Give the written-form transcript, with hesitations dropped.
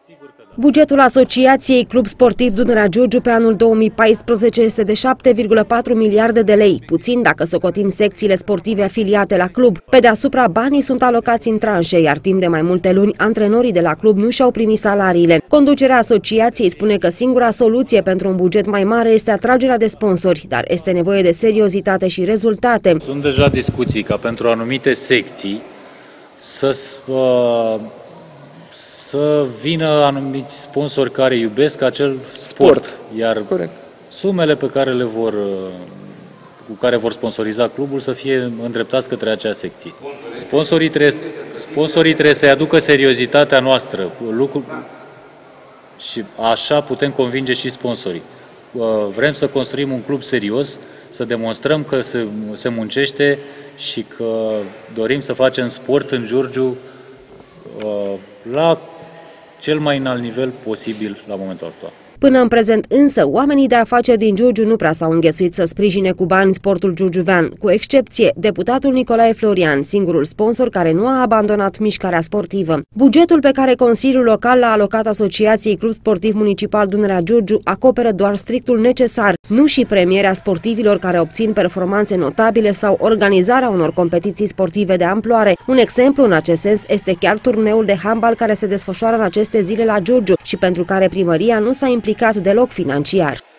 Bugetul Asociației Club Sportiv Dunărea Giurgiu pe anul 2014 este de 7,4 miliarde de lei, puțin dacă socotim secțiile sportive afiliate la club. Pe deasupra, banii sunt alocați în tranșe, iar timp de mai multe luni, antrenorii de la club nu și-au primit salariile. Conducerea asociației spune că singura soluție pentru un buget mai mare este atragerea de sponsori, dar este nevoie de seriozitate și rezultate. Sunt deja discuții ca pentru anumite secții să vină anumiți sponsori care iubesc acel sport. Iar sumele pe care cu care vor sponsoriza clubul să fie îndreptați către acea secție. Sponsorii trebuie să-i aducă seriozitatea noastră și așa putem convinge și sponsorii. Vrem să construim un club serios, să demonstrăm că se muncește și că dorim să facem sport în Giurgiu la cel mai înalt nivel posibil la momentul actual. Până în prezent însă, oamenii de afaceri din Giurgiu nu prea s-au înghesuit să sprijine cu bani sportul giurgiuvean, cu excepție deputatul Nicolae Florian, singurul sponsor care nu a abandonat mișcarea sportivă. Bugetul pe care Consiliul Local l-a alocat Asociației Club Sportiv Municipal Dunărea Giurgiu acoperă doar strictul necesar, nu și premierea sportivilor care obțin performanțe notabile sau organizarea unor competiții sportive de amploare. Un exemplu în acest sens este chiar turneul de handbal care se desfășoară în aceste zile la Giurgiu și pentru care primăria nu s-a implicat deloc financiar.